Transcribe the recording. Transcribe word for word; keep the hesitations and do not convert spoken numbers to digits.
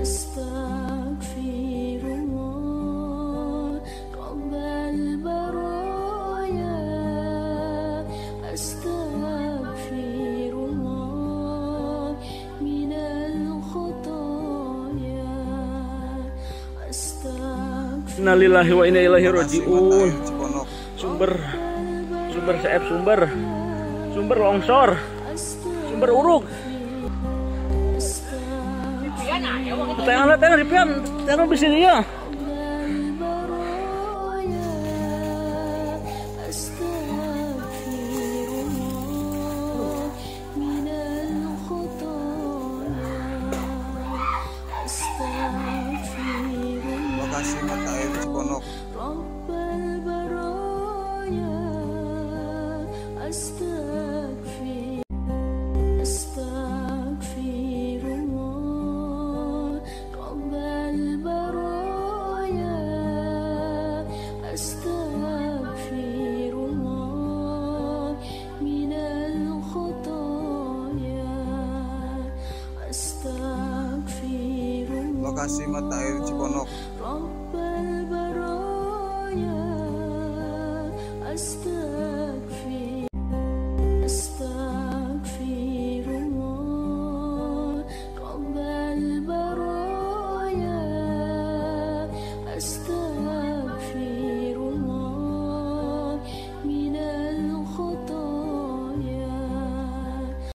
Astaghfirullah Rabbal baraya. Astaghfirullah minal khotoya. Astaghfirullah. Innalillahi wa inna ilaihi raji'un. Sumber sumber C F sumber sumber longsor, sumber uruk. Tengah tengah di pian, tengah di sini ya. Lokasi mata air Ciponok. Astaghfirullah minal khotoya. Astaghfirullah. Lokasi mata air Ciponok.